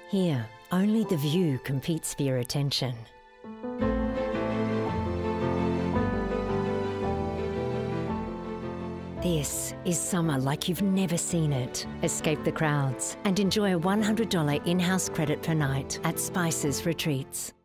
Here, only the view competes for your attention. This is summer like you've never seen it. Escape the crowds and enjoy a $100 in-house credit per night at Spices Retreats.